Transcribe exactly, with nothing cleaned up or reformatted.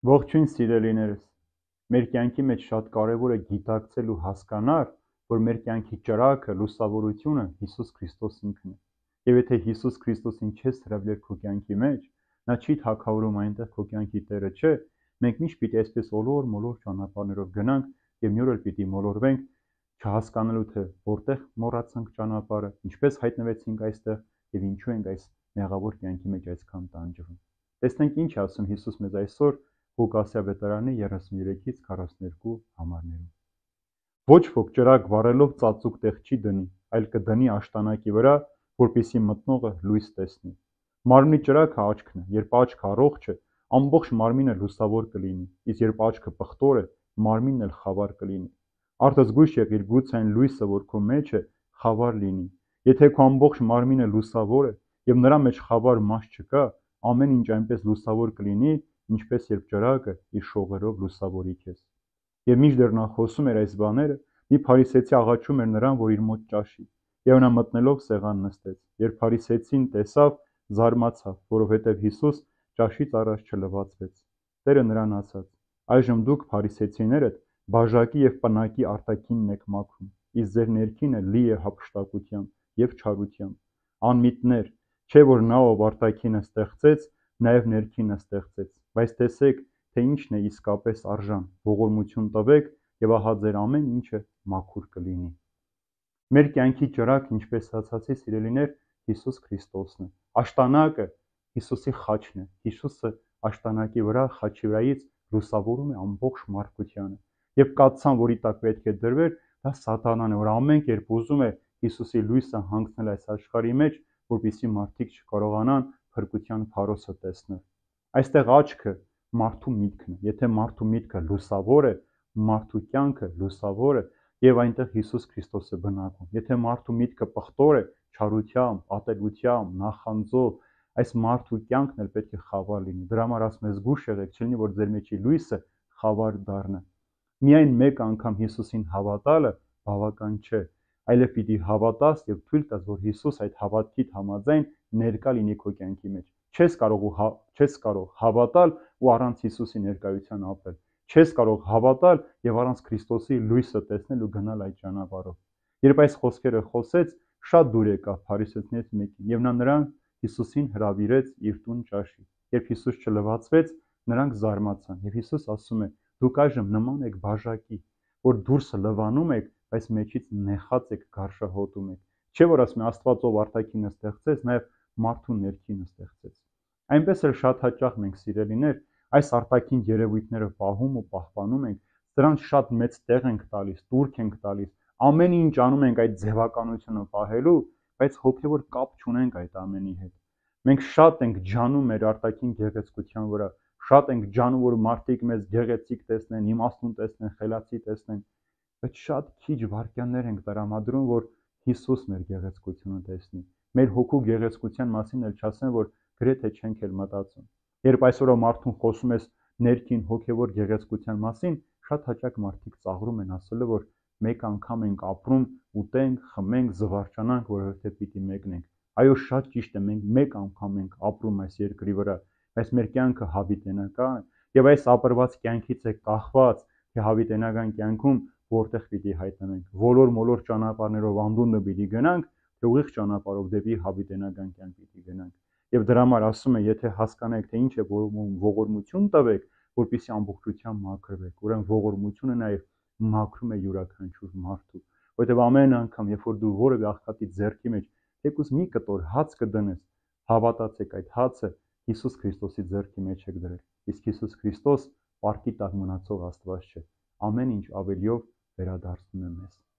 Ողջույն սիրելիներս, մեր կյանքի մեջ շատ կարևոր է գիտակցել ու հասկանալ, որ մեր կյանքի ճրագը, լուսավորությունը Հիսուս Քրիստոս ինքն է։ Եվ եթե Հիսուս Քրիստոսին չես հրավիրել քո կյանքի մեջ, նա չի թագավորում այնտեղ քո կյանքի տերը չէ, մենք միշտ պիտի այսպես ոլոր-մոլոր ճանապարհներով գնանք եւ մի օր էլ պիտի մոլորվենք, չհասկանալու թե որտեղ մոռացանք ճանապարհը, ինչպես հայտնվեցինք այստեղ եւ ինչու ենք այս մեղավոր կյանքի մեջ այսքան տանջվում։ Տեսնենք ինչ է ասում Հիսուս մեզ այսօր Ղուկասի ավետարանի երեսուններեքից քառասուններկու համարներում։ Ոչ ոք ճրագ վառելով ծածուկ տեղ չի դնի, այլ կդնի աշտանակի վրա, որպեսզի մտնողը լույս տեսնի։ Մարմնի ճրագը աչքն է, երբ աչքը առողջ է, ամբողջ մարմինը լուսավոր կլինի, իսկ երբ աչքը պղտոր է, մարմինն էլ խավար կլինի։ Արդ զգույշ եղիր, գուցե այն լույսը, որ քո մեջ է, խավար լինի։ Եթե քո ամբողջ մարմինը լուսավոր է եւ նրա մեջ խավար մաս չկա, ամեն ինչ այնպես լուսավոր կլինի, ինչպես երբ ճրագը իր շողերով լուսավորի քեզ։ Եվ մինչդեռ նա խոսում էր այս բաները, մի փարիսեցի աղաչում էր նրան, որ իր մոտ ճաշի, եւ նա մտնելով սեղան նստեց։ Երբ փարիսեցին տեսավ, զարմացավ, որովհետեւ Հիսուս ճաշից առաջ չլվացվեց։ Տերը նրան ասաց. այժմ դուք փարիսեցիներդ բաժակի եւ պնակի արտաքինն եք մաքրում, իսկ ձեր ներքինը լի է հափշտակությամբ եւ չարությամբ։ Անմիտներ, չէ որ նա ով արտաքինը ստեղծեց, նաեւ ներքինը ստեղծեց, բայց տեսեք, թե ինչն է իսկապես արժան, ողորմություն տվեք եւ ահա ձեր ամեն ինչը մաքուր կլինի։ Մեր կյանքի ճրագ, ինչպես ասացի, սիրելիներ, Հիսուս Քրիստոսն է։ Աշտանակը Հիսուսի խաչն է։ Հիսուսը աշտանակի վրա, խաչի վրայից լուսավորում է ամբողջ մարդկությանը։ Եվ կաթսան, որի տակ պետք է դրվեր, դա սատանան է, որ ամեն կերպ ուզում է Հիսուսի լույսը հանգցնել այս աշխարհի մեջ, որպեսզի մարդիկ չկարողանան փրկության փարոսը տեսնել։ Այստեղ աչքը մարդու միտքն է։ Եթե մարդու միտքը լուսավոր է, մարդու կյանքը լուսավոր է եւ այնտեղ Հիսուս Քրիստոսը բնակվում։ Եթե մարդու միտքը պղտոր է, չարությամբ, ատելությամբ, նախանձով, այս մարդու կյանքն էլ պետք է խավար լինի։ Դրա համար ասում է զգուշ եղեք, չլինի որ ձեր մեջի լույսը խավար դառնա։ Միայն մեկ անգամ Հիսուսին հավատալը բավական չէ, այլև պիտի հավատաս եւ թույլ տաս, որ Հիսուս այդ հավատքիդ համաձայն ներկա լինի քո կյանքի մեջ։ Չես կարող ու չես կարող հավատալ ու առանց Հիսուսի ներկայության ապրել։ Չես կարող հավատալ եւ առանց Քրիստոսի լույսը տեսնել ու գնալ այդ ճանապարհով։ Երբ այս խոսքերը խոսեց, շատ դուր եկավ փարիսեցիներից մեկին եւ նա նրան Հիսուսին հրավիրեց իր տուն ճաշի։ Երբ Հիսուս չլվացվեց, նրանք զարմացան եւ Հիսուս ասում է. դուք այժմ նման եք բաժակի, որ դուրսը լվանում եք, բայց մեջից նեխած եք, գարշահոտում եք։ Չէ որ ասում է Աստված ով արտաքինը ստեղծեց, նաեւ մարդու ներքինը ստեղծեց։ Այնպես էլ շատ հաճախ մենք սիրելիներ այս արտաքին երևույթները պահում ու պահպանում ենք, դրանց շատ մեծ տեղ ենք տալիս, տուրք ենք տալիս, ամեն ինչ անում ենք այդ ձևականությունը պահելու, բայց հոգեվոր կապ չունենք այդ ամենի հետ։ Մենք շատ ենք ջանում մեր արտաքին գեղեցկության վրա, շատ ենք ջանում, որ մարդիկ մեզ գեղեցիկ տեսնեն, իմաստուն տեսնեն, խելացի տեսնեն, բայց շատ քիչ վայրկյաններ ենք տրամադրում, որ Հիսուս մեր գեղեցկությունը տեսնի։ Մեր հոգու գեղեցկության մասին էլ չասեմ, որ գրեթե չենք էլ մտածում։ Երբ այսօրը մարդուն խոսում ես ներքին հոգևոր գեղեցկության մասին, շատ հաճախ մարդիկ ծաղրում են ասելով, որ մեկ անգամ ենք ապրում, ուտենք, խմենք, զվարճանանք, որովհետև պիտի մեկնենք։ Այո, շատ ճիշտ է, մենք մեկ անգամ ենք ապրում այս երկրի վրա, բայց մեր կյանքը հավիտենական է, եւ այս ապրված կյանքից է կախված, թե հավիտենական կյանքում որտեղ պիտի հայտնվենք, ոլոր-մոլոր ճանապարհներով անդունդը պիտի գնանք, թե ուղիղ ճանապարհով դեպի հավիտենական կյանք պիտի գնանք։ Եվ դրա համար ասում է, եթե հասկանաք, թե ինչ է ողորմություն տվեք, որպեսզի ամբողջությամբ մաքրվեք, ուրեմն ողորմությունը նաև մաքրում է յուրաքանչյուր մարդու, որովհետև ամեն անգամ, երբ որ դու որևէ աղքատի ձեռքի մեջ թեկուզ մի կտոր հաց կդնես, հավատացեք, այդ հացը Հիսուս Քրիստոսի ձեռքի մեջ եք դրել, իսկ Հիսուս Քրիստոս պարկի տակ մնացող Աստված չէ, ամեն ինչ ավելիով վերադարձնում է մեզ։